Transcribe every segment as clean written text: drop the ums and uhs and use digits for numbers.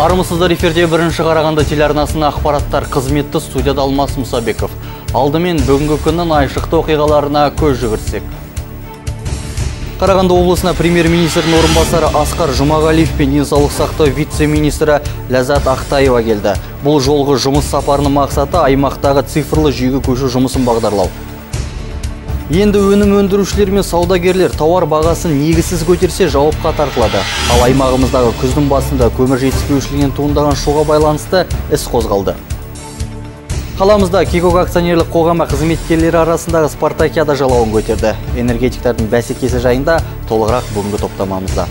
Армысыздар, эфирде бірінші Қарағанды телеарнасына ақпараттар қызметті студияда Алмас Мұсабеков. Алдымен бүгінгі күннің айшықты оқиғаларына көз жүгіртсек. Қарағанды облысына премьер-министрдің орынбасары Асқар Жұмағалиев пен денсаулық сақтау вице-министрі Ләззат Ақтаева келді. Бұл жолғы жұмыс сапарының мақсаты аймақтағы цифрлы жүйеге көшу жұмысын бағдарлау. Енді өнім өндірушілер мен саудагерлер тауар бағасын негізсіз көтерсе жауапқа тартылады. Ал аймағымыздағы күздің басында көмір жетіспеушілігінен туындаған шоуға байланысты іс қозғалды. Қаламызда Кикок акционерлік қоғамы қызметкерлері арасындағы спартакиада жалауын көтерді. Энергетиктердің бәсекесі жайында толығырақ бүгінгі топтамамызда.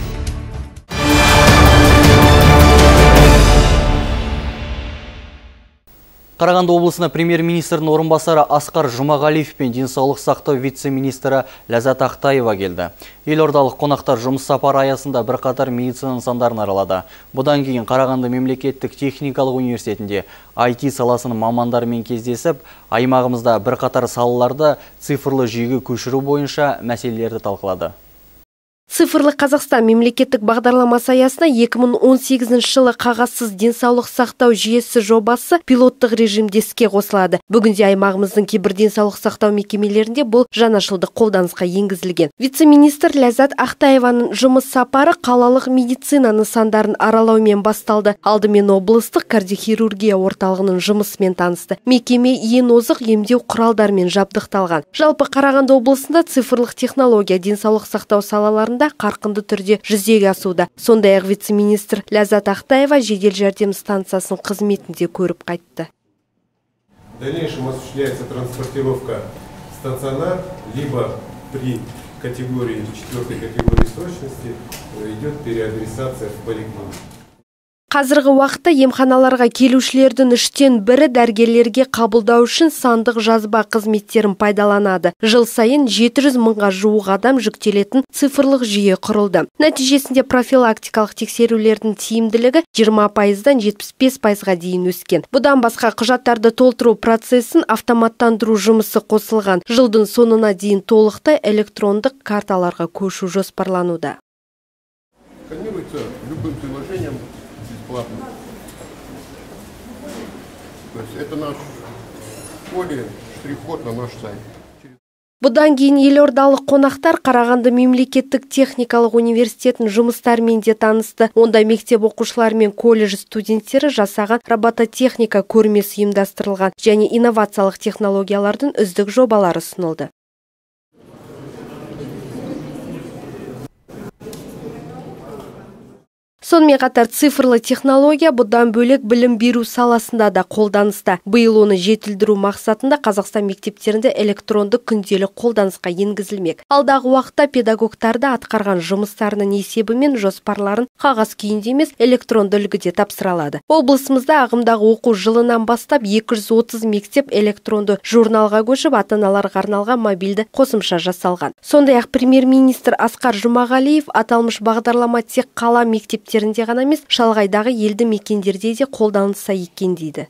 Қарағанды облысына премьер-министрдің орынбасары Асқар Жұмағалиев пен денсаулық сақтау вице-министрі Ләззат Ақтаева келді. Елордалық қонақтар жұмыс сапары аясында бірқатар медицина нысандарын аралады. Бұдан кейін Қарағанды мемлекеттік техникалық университетінде IT саласының мамандарымен кездесіп, аймағымызда бірқатар салаларды цифрлы жүйеге көшіру бойынша мәселелерді талқылады. Цифрлы Қазақстан мемлекеттік бағдарламасы аясында 2018 жылы қағазсыз денсаулық сақтау жүйесі жобасы пилоттық режимде іске қосылады. Бүгінде аймағымыздың кейбір денсаулық сақтау мекемелерінде бұл жаңашылдық қолданысқа енгізілген. Вице-министр Ләззат Ақтаеваның жұмыс сапары қалалық медицина нысандарын аралаумен басталды. Алдымен облыстық кардиохирургия орталығының жұмысымен танысты. Мекеме ең озық емдеу құралдарымен жабдықталған. Жалпы Қарағанды облысында цифрлық технология денсаулық сақтау салаларында қарқынды түрде жүзеге асуда. Сондай-ақ вице-министр Ләззат Ақтаева жедел жәрдем станциясының қызметінде көріп қайтты. В дальнейшем осуществляется транспортировка стационар, либо при категории 4 категории срочности идет переадресация в поликлинику. Қазіргі уақытта емханаларға келушілердің 3-тен 1 дәрігерлерге қабылдау үшін сандық жазба қызметтерін пайдаланады. Жыл сайын 700 мыңға жуық адам жүктелетін цифрлық жүйе құрылды. Нәтижесінде профилактикалық тексерулердің тиімділігі 20%-дан 75%-ға дейін өскен. Бұдан басқа құжаттарды толтыру процесін автоматтандыру жұмысы қосылған. Жылдың соңына дейін толықтай электрондық карталарға көшу жоспарлануда. Сканируется любым приложением бесплатно. То есть это наш поле, штрих-код на наш сайт. Бұдан кейін елордалық қонақтар Қарағанды мемлекеттік техникалық университетінің жұмыстарымен де танысты. Онда мектеп оқушылары мен колледж студенттері жасаған робототехника көрмесі ұйымдастырылған және инновациялық технологиялардың үздік жобалары ұсынылды. Сонымен қатар цифрлы технология бұдан бөлек білім беру саласында да қолданыста. Биыл оны жетілдіру мақсатында Қазақстан мектептерінде электронды күнделік қолданысқа енгізілмек. Алдағы уақытта педагогтарды атқарған жұмыстарының есебі мен жоспарларын қағаз күйінде емес электронды үлгіде тапсырылады. Облысымызда ағымдағы оқу жылынан бастап 230 мектеп электронды журналға көшіп, ата-аналарға арналған мобильді қосымша жасалған. Сондай-ақ премьер-министр Асқар Жұмағалиев аталмыш бағдарлама тек қала мектептерінде ғана емес, шалғайдағы елді мекендерде де қолданыса екен дейді.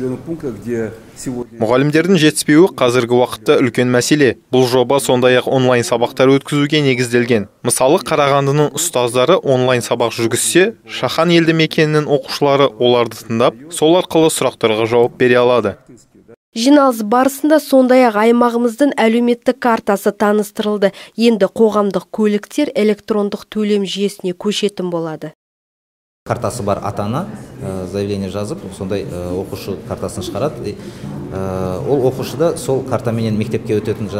Мұғалімдердің жетіспеуі қазіргі уақытта үлкен мәселе. Бұл жоба сондай-ақ онлайн сабақтар өткізуге негізделген. Мысалы, Қарағандының ұстаздары онлайн сабақ жүргізсе, Шахан елді мекенінің оқушылары оларды тыңдап, сол арқылы сұрақтарға жауап бере алады. Жиналыс барысында сондай-ақ аймағымыздың әлеуметтік картасы таныстырылды. Енді қоғамдық көліктер электрондық төлем жүйесіне көшетін болады. Картасы бар ата-ана заявление жазып, сондай оқушы картасын шығарады. Ол оқушы да сол картаменен мектепке өтетін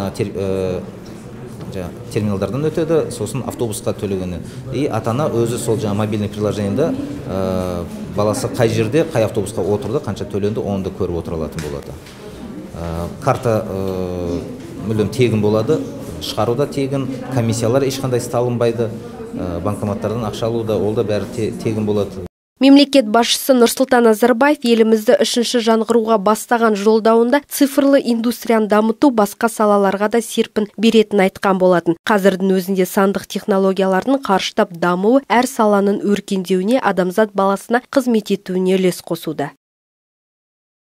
терминалдардан өтеді, сосын автобусқа төлегені. И ата-ана өзі сол мобильный приложениеде баласы қай жерде, қай автобусқа отырды, қанша төленді, оны да көріп отыра алатын болады. Карта мүлдем тегін болады, шығару да тегін, комиссиялар ешқандай салынбайды, банкоматтардан ақша алу да, ол да бәрі тегін болады. Мемлекет басшысы Нұрсұлтан Назарбаев елімізді 3-ші жаңғыруға бастаған жолдауында цифрлы индустрияны дамыту басқа салаларға да серпін беретін айтқан болатын. Қазірдің өзінде сандық технологиялардың қарыштап дамуы әр саланың өркендеуіне, адамзат баласына қызмет етуіне үлес қосуда.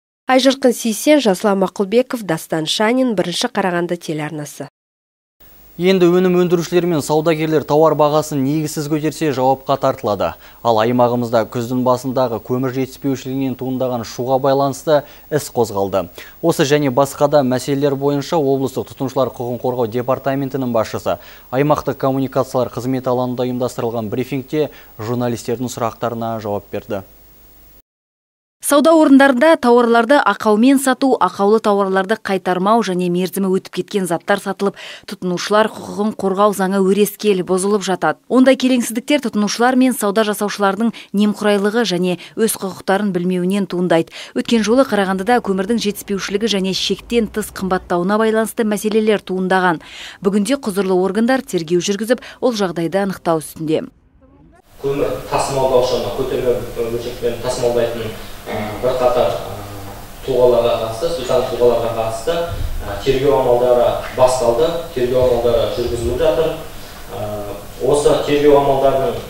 Айжарқын Сейсен, Жасұлан Мақұлбеков, Дастан Шанин, бірінші Қарағанды телеарнасы. Енді өнім өндірушілер мен саудагерлер тауар бағасын негізсіз көтерсе жауапқа тартылады. Ал аймағымызда күздің басындағы көмір жетіспеушілігінен туындаған шуға байланысты іс қозғалды. Осы және басқа да мәселелер бойынша облыстық тұтынушылар құқығын қорғау департаментінің басшысы аймақтық коммуникациялар қызметі алаңында ұйымдастырылған брифингте журналистердің сұрақтарына жауап берді. Сауда орындарында тауарларды ақаумен сату, ақаулы тауарларды қайтармау және мерзімі өтіп кеткен заттар сатылып, тұтынушылар құқығын қорғау заңы өрескел бұзылып жатады. Ондай келеңсіздіктер тұтынушылар мен сауда жасаушылардың немқұрайлығы және өз құқықтарын білмеуінен туындайды. Өткен жолы Қарағандыда көмірдің жетіспеушілігі және шектен тыс қымбаттауына байланысты мәселелер туындаған. Бүгінде құзырлы органдар тергеу жүргізіп, ол жағдайды анықтау үстінде. Көмір тасымалдаушыны көтерме бөлшекпен тасымалдайтын бірқатар тұлғаларға қатысты, заңды тұлғаларға қатысты тергеу амалдары басталды, тергеу амалдары жүргізіліп жатыр. Осы тергеу амалдарының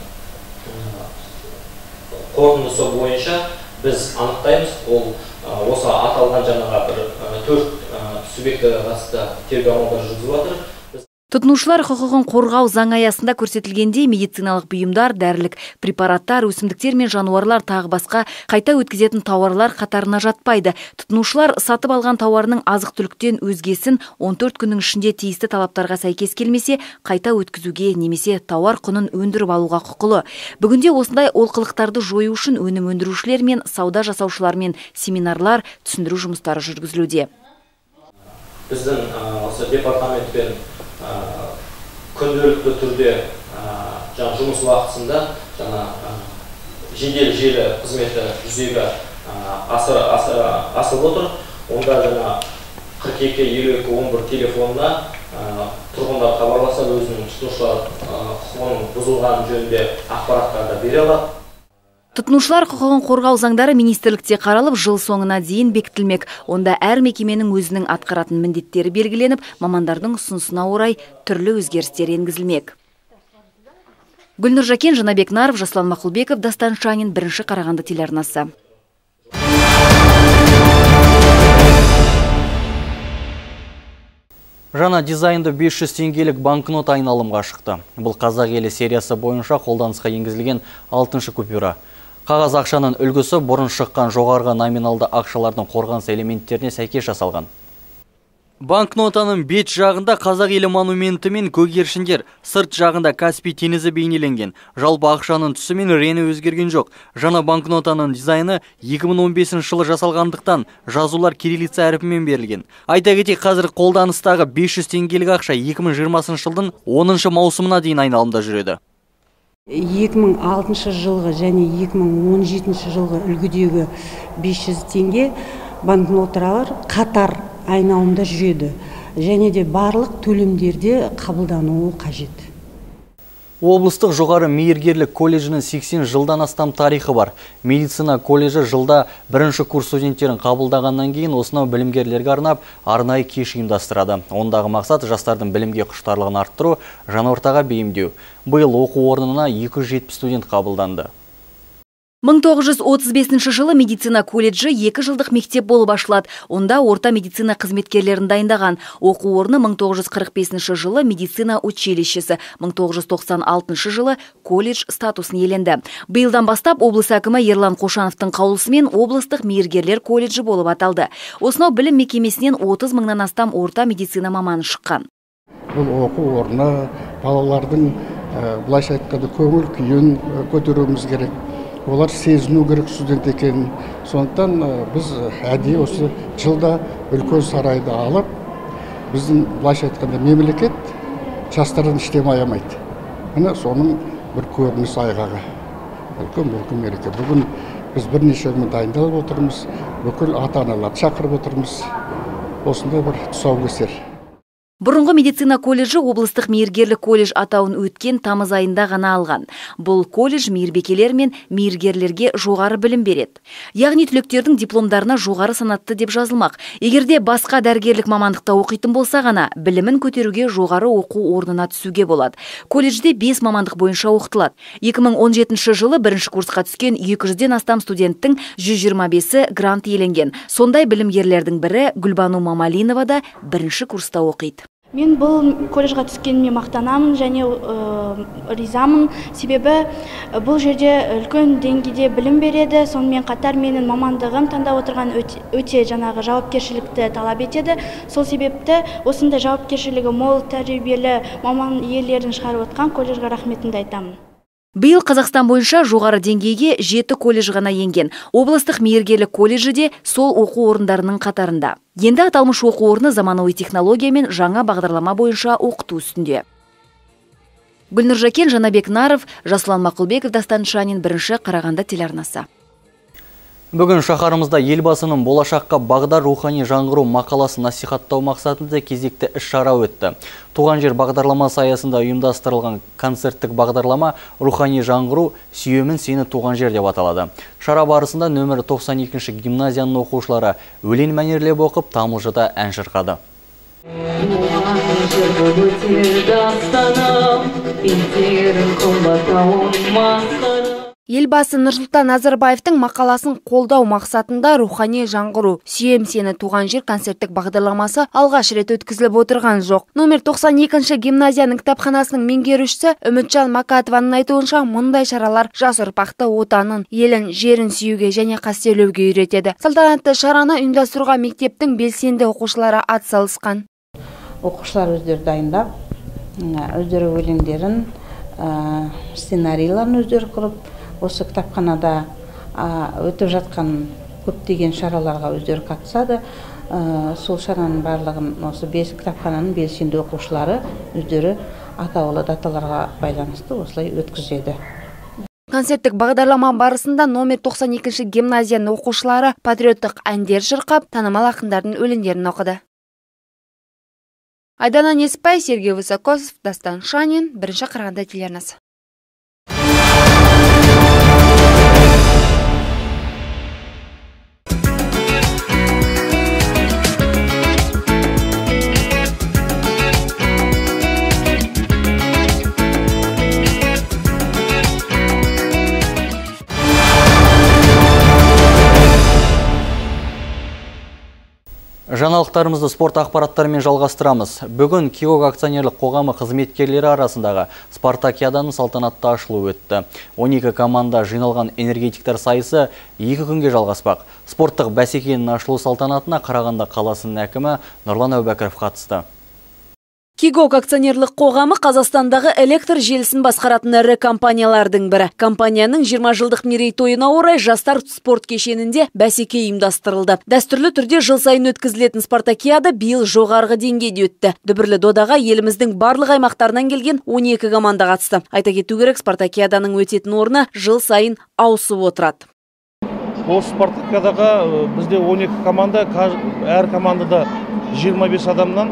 қорытындысы бойынша біз анықтаймыз, ол осы аталған жаңаға бір 4 субъектіге қатысты тергеу амалдары жүргізіліп жатыр. Тұтынушылар құқығын қорғау заң аясында көрсетілгенде медициналық бұйымдар, дәрілік препараттар, өсімдіктер мен жануарлар тағы басқа қайта өткізетін тауарлар қатарына жатпайды. Тұтынушылар сатып алған тауарының азық-түліктен өзгесін 14 күннің ішінде тиісті талаптарға сәйкес келмесе, қайта өткізуге немесе тауар құнын өндіріп алуға құқылы. Бүгінде осындай олқылықтарды жою үшін өнім өндірушілер мен сауда жасаушылармен семинарлар, түсіндіру жұмыстары жүргізілуде. Біздің осы департаментпен күнделікті түрде жұмыс уақытысында жедел желі қызметі жүзеге асырып отыр. Онда 42-52-11 телефонына тұрғындар хабарласа өзінің тұтынушылар құқығын бұзылған жөнінде ақпараттарды бере алады. Тұтынушылар құқығын қорғау заңдары министрлікте қаралып, жыл соңына дейін бекітілмек. Онда әр мекеменің өзінің атқаратын міндеттері белгіленіп, мамандардың ұсынысына орай түрлі өзгерістер енгізілмек. Гүлнұр Жакен, Жанабек Наров, Жаслан Мақұлбеков, Дастан Шанин, Бірінші Қарағанды телеарнасы. Жаңа дизайнды 500 теңгелік банкнот айналымға шықты. Бұл қазақ елі сериясы бойынша қолданысқа енгізілген 6-шы купюра. Қағаз ақшаның үлгісі бұрын шыққан жоғарғы номиналды ақшалардың қорғаныс элементтеріне сәйкес жасалған. Банкнотаның бет жағында қазақ елі монументі мен көгершіндер, сырт жағында Каспий теңізі бейнеленген. Жалпы ақшаның түсі мен реңі өзгерген жоқ. Жаңа банкнотаның дизайны 2015 жылы жасалғандықтан жазулар кириллица әріпімен берілген. Айта кетейік, қазір қолданыстағы 500 теңгелік ақша 2020 жылдың 10 маусымына дейін айналымда жүреді. 2006 жылғы және 2017 жылғы үлгідегі 500 теңге банкноттар қатар айналымда жүреді және де барлық төлемдерде қабылдануы қажет. Облыстық жоғары мейіргерлік колледжінің 80 жылдан астам тарихы бар. Медицина колледжі жылда 1-ші курс студенттерін қабылдағаннан кейін осынау білімгерлерге арнап арнайы кеш ұйымдастырады. Ондағы мақсат жастардың білімге құштарлығын арттыру, жаңа ортаға бейімдеу. Биыл оқу орнына 270 студент қабылданды. 1935 жылы медицина колледжі 2 жылдық мектеп болып ашылады. Онда орта медицина қызметкерлерін дайындаған. Оқу орны 1945 жылы медицина училищесі, 1996 жылы колледж статусын иеленді. Биылдан бастап облыс әкімі Ерлан Қошановтың қаулысымен облыстық мейіргерлер колледжі болып аталды. Осынау білім мекемесінен 30 мыңнан астам орта медицина маманы шыққан. Бұл оқу орны балалардың былайша айтқанда көңіл күйін көтеруіміз керек. Олар сезіну керек студент екенін. Сондықтан біз әдейі осы жылда үлкен сарайды алып, біздің былайша айтқанда мемлекет жастардан ештеңе аямайды. Міне соның бір көрінісі айғағы. Үлкен мереке. Бүгін біз бірнеше күн дайындалып отырмыз. Бүкіл ата-аналарды шақырып отырмыз. Осындай бір тұсаукесер. Бұрынғы медицина колледжі облыстық мейіргерлік колледж атауын өткен тамыз айында ғана алған. Бұл колледж мейірбекелер мен мейіргерлерге жоғары білім береді. Яғни түлектердің дипломдарына жоғары санатты деп жазылмақ. Егерде басқа дәрігерлік мамандықта оқитын болса ғана, білімін көтеруге жоғары оқу орнына түсуге болады. Колледжде 5 мамандық бойынша оқытылады. 2017 жылы 1-ші курсқа түскен 200-ден астам студенттің 125-і грант иеленген. Сондай білімгерлердің бірі Гүлбану Мамалинова да 1-ші курста оқиды. Мен бұл колледжға түскеніме мақтанамын және ризамын, себебі бұл жерде үлкен деңгейде білім береді, сонымен қатар менің мамандығым таңдап отырған өте жаңағы жауапкершілікті талап етеді. Сол себепті осындай жауапкершілігі мол тәжірибелі маман иелерін шығарып отқан колледжға рахметімді айтамын. Биыл Қазақстан бойынша жоғары деңгейге 7 колледж ғана енген. Облыстық мейіргерлік колледжі де сол оқу орындарының қатарында. Енді аталмыш оқу орны заманауи технология мен жаңа бағдарлама бойынша оқыту үстінде. Гүлнұр Жакен, Жанабек Наров, Жасұлан Мақұлбеков, Дастан Шанин, бірінші Қарағанды телеарнасы. Бүгін шаһарымызда елбасының болашаққа бағдар рухани жаңғыру мақаласын насихаттау мақсатында кезекті іс-шара өтті. Туған жер бағдарламасы аясында ұйымдастырылған концерттік бағдарлама рухани жаңғыру сүйемін сені туған жер деп аталады. Шара барысында нөмірі 92-ші гимназияның оқушылары өлең мәнерлеп оқып, тамылжыда ән шырқады. Елбасы Нұрсұлтан Назарбаевтың мақаласын қолдау мақсатында рухани жаңғыру сүйем сені туған жер концерттік бағдарламасы алғаш рет өткізіліп отырған жоқ. Номер 92-ші гимназияның кітапханасының меңгерушісі Үмітжан Макатованың айтуынша, мұндай шаралар жас ұрпақты отанын, елін, жерін сүюге және қастерлеуге үйретеді. Салтанатты шараны ұйымдастыруға мектептің белсенді оқушылары атсалысқан. Оқушылар өздері дайындап, өздері өлеңдерін, сценарийларын өздері құрып, осы кітапханада өтіп жатқан көптеген шараларға өздері қатысады. Сол шараның барлығын осы кітапхананың белсенді оқушылары өздері атаулы даталарға байланысты осылай өткізеді. Концерттік бағдарлама барысында номер 92-ші гимназияның оқушылары патриоттық әндер шырқап, танымал ақындардың өлеңдерін оқыды. Айдана Неспай, Сергей Высокосов, Дастан Шанин, бірінші Қарағанды телеарнасы. Жаңалықтарымызды спорт ақпараттарымен жалғастырамыз. Бүгін Кигок акционерлік қоғамы қызметкерлері арасындағы спартакиаданың салтанатты ашылуы өтті. 12 команда жиналған энергетиктер сайысы 2 күнге жалғаспақ. Спорттық бәсекенің ашылу салтанатына Қарағанды қаласының әкімі Нұрлан Әубәкіров қатысты. Кигок акционерлік қоғамы Қазақстандағы электр желісін басқаратын ірі компаниялардың бірі. Компанияның 20 жылдық мерейтойына орай жастар спорт кешенінде бәсеке ұйымдастырылды. Дәстүрлі түрде жыл сайын өткізілетін спартакиада биыл жоғарғы деңгейде өтті. Дүбірлі додаға еліміздің барлық аймақтарынан келген 12 команда қатысты. Айта кету керек, спартакиаданың өтетін орны жыл сайын ауысып отырады. Осы спартакиадаға бізде 12 команда, әр командада 25 адамнан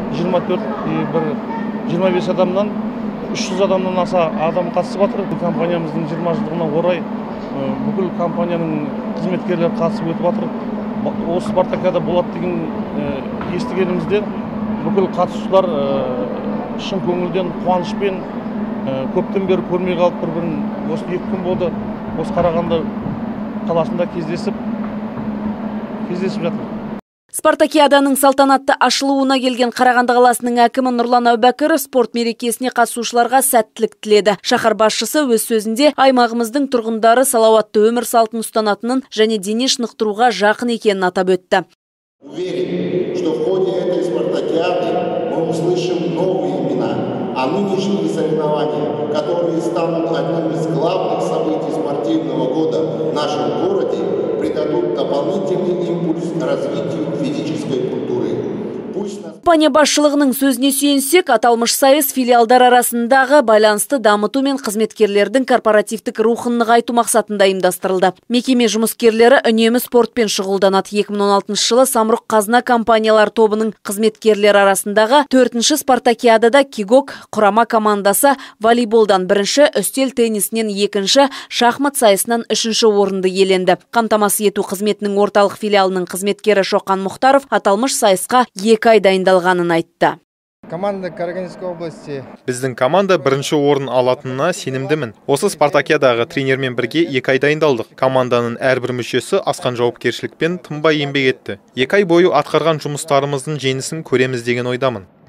25 адамнан 300 адамнан аса адам қатысып жатыр. Компаниямыздың 20 жылдығына орай бүкіл компанияның қызметкерлері қатысып өтіп жатыр. Осы спартакиада болады деген естігенімізде бүкіл қатысушылар шын көңілден қуанышпен көптен бері көрмей қалып бір-бірін осы 2 күн болды. Осы Қарағанды қаласында кездесіп жатыр. Спартакиаданың салтанатты ашылуына келген Қарағанды қаласының әкімі Нұрлан Әубәкіров спорт мерекесіне қатысушыларға сәттілік тіледі. Шаһар басшысы өз сөзінде аймағымыздың тұрғындары салауатты өмір салтын ұстанатынын және дене шынықтыруға жақын екенін атап өтті. Уверен, что в ходе этой спартакиады мы услышим новые имена, а нынешние соревнования, которые станут одним из главных событий спортивного года в нашем городе, придадут дополнительный импульс развитию физической культуры. Компания басшылығының сөзіне сүйенсек, аталмыш сайыс филиалдар арасындағы байланысты дамыту мен қызметкерлердің корпоративтік рухын нығайту мақсатында ұйымдастырылды. Мекеме жұмыскерлері үнемі спортпен шұғылданады. 2016 жылы Самұрық Қазына компаниялар тобының қызметкерлері арасындағы 4-ші спартакиадада Кигок құрама командасы волейболдан 1-ші, үстел теннисінен 2-ші, шахмат сайысынан 3-ші орынды иеленді. Қамтамасыз ету қызметінің орталық филиалының қызметкері Шоқан Мұхтаров аталмыш сайысқа 2 ай дайындалғанын айтты. Команда Караганинской области. Біздің команда 1-ші орын алатынына сенімдімін. Осы спартакиадаға тренермен бірге 2 ай дайындалдық. Команданың әрбір мүшесі асқан жауапкершілікпен тынбай еңбек етті. 2 ай бойы атқарған жұмыстарымыздың жемісін көреміз деген ойдамын.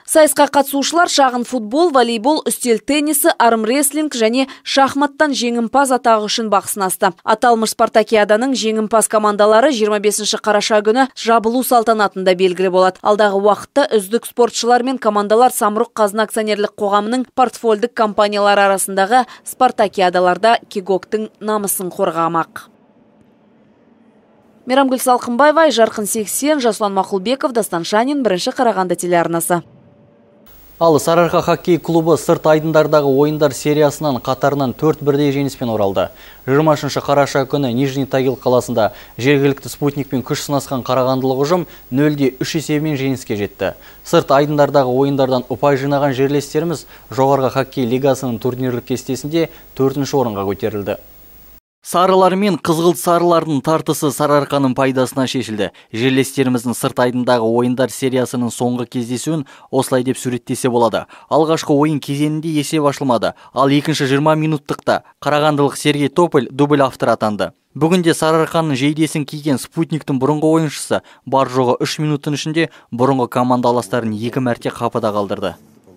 Сайысқа қатысушылар шағын футбол, волейбол, үстел теннисі, армрестлинг және шахматтан жеңімпаз атағы үшін бақ сынасты. Аталмыш спартакиаданың жеңімпаз командалары 25 қараша күні жабылу салтанатында белгілі болады. Алдағы уақытта үздік спортшылар мен командалар Самұрық Қазына акционерлік қоғамының портфольдік компаниялар арасындағы спартакиадаларда кегоктың намысын қорғамақ. Мейрамгүл Салқынбаева, Жарқын Сексен, Жасұлан Мақұлбеков, Дастан Шанин, Бірінші Қарағанды телеарнасы. Ал Сарыарқа хоккей клубы сырт айдындардағы ойындар сериясынан қатарынан 4 бірдей жеңіспен оралды. 20 қараша күні Нижний Тагил қаласында жергілікті спутникпен күш сынасқан қарағандылық ұжым 0-3 есебімен жеңіске жетті. Сырт айдындардағы ойындардан ұпай жинаған жерлестеріміз жоғарғы хоккей лигасының турнирлік кестесінде 4-ші орынға көтерілді. Сарылар мен қызғылт сарылардың тартысы Сарыарқаның пайдасына шешілді. Жерлестеріміздің сырт айдындағы ойындар сериясының соңғы кездесуін осылай деп суреттесе болады. Алғашқы ойын кезеңінде есеп ашылмады, ал екінші 20 минуттықта қарағандылық Сергей Тополь дубль автор атанды. Бүгінде Сарыарқаның жейдесін киген спутниктің бұрынғы ойыншысы бар жоғы 3 минуттың ішінде бұрынғы командаластарын 2 мәрте қапыда қалдырды.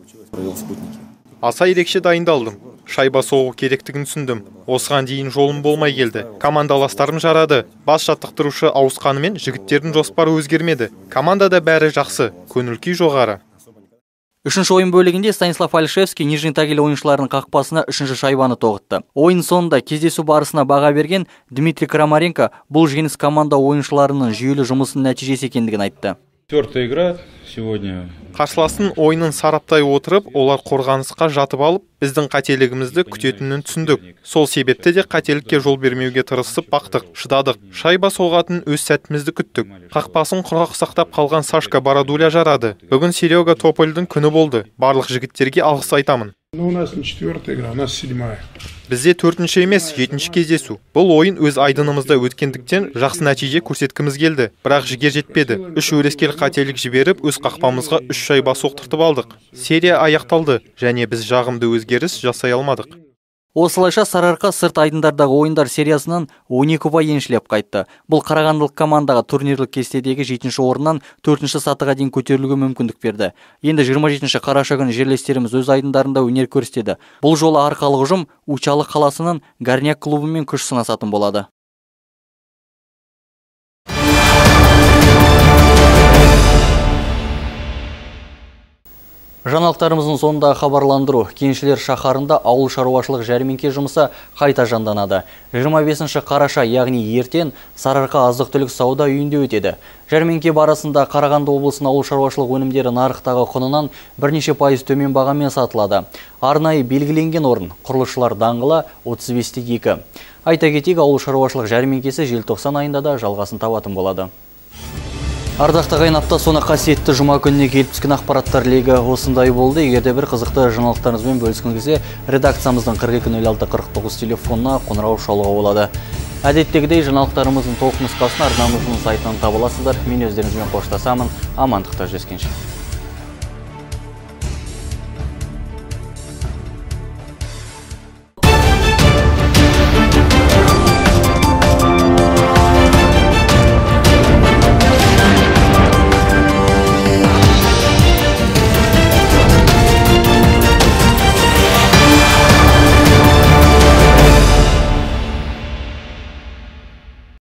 Аса ерекше дайындалдым. Шайба соғу керектігін түсіндім. Осыған дейін жолым болмай келді. Командаластарым жарады. Бас жаттықтырушы ауысқанымен жігіттердің жоспары өзгермеді. Командада бәрі жақсы, көңіл-күй жоғары. Үшінші ойын бөлігінде Станислав Альшевский Нижний Тагил ойыншыларының қақпасына үшінші шайбаны тоғытты. Ойын соңында кездесу барысына баға берген Дмитрий Крамаренко бұл жеңіс команда ойыншыларының жүйелі жұмысының нәтижесі екендігін айтты. Четвертая игра сегодня. Қарсыластың ойынын сараптай отырып, олар қорғанысқа жатып алып, біздің қателігімізді күтетінін түсіндік. Сол себепті де қателікке жол бермеуге тырысып бақтық, шыдадық. Шайба соғатын өз сәтімізді күттік. Қақпасын құрақ сақтап қалған Сашка Барадуля жарады. Бүгін Серега Топольдің күні болды. Барлық жігіттерге алғыс айтамын. У нас не четвертая игра, у нас 7-я. Бізде 4-ші емес, 7-ші кездесу. Бұл ойын өз айдынымызда өткендіктен жақсы нәтиже көрсеткіміз келді. Бірақ жігер жетпеді. 3 өрескел қателік жіберіп, өз қақпамызға 3 шайба соқтыртып алдық. Серия аяқталды, және біз жағымды өзгеріс жасай алмадық. Осылайша Сарыарқа сырт айдындардағы ойындар сериясынан 12 ұпай еншілеп қайтты. Бұл қарағандылық командаға турнирлік кестедегі 7-ші орыннан 4-ші сатыға дейін көтерілуге мүмкіндік берді. Енді 27 қараша күні жерлестеріміз өз айдындарында өнер көрсетеді. Бұл жолы арқалық ұжым Учалы қаласының Горняк клубымен күш сынасатын болады. Жаңалықтарымыздың соңында хабарландыру. Кеншілер шаһарында ауыл шаруашылық жәрмеңке жұмысы қайта жанданады. 25 қараша, яғни ертең Сарыарқа азық-түлік сауда үйінде өтеді. Жәрмеңке барысында Қарағанды облысының ауыл шаруашылық өнімдері нарықтағы құнынан бірнеше пайыз төмен бағамен сатылады. Арнайы белгіленген орын Құрылысшылар даңғылы 35-2. Айта кетейік, ауыл шаруашылық жәрмеңкесі желтоқсан айында да жалғасын табатын болады. Ардақты қайнапта соны қасиетті жұма күніне келіп түскен ақпараттар легі осындай болды. Егерде бір қызықты жаңалықтарыңызбен бөліскіңізге редакциямыздың 420649 телефонына қоңырау шалуға болады. Әдеттегідей жаңалықтарымыздың толық нұсқасын арнамыздың сайтынан таба аласыздар. Мен өздеріңізбен қоштасамын. Амандықта жүздескенше.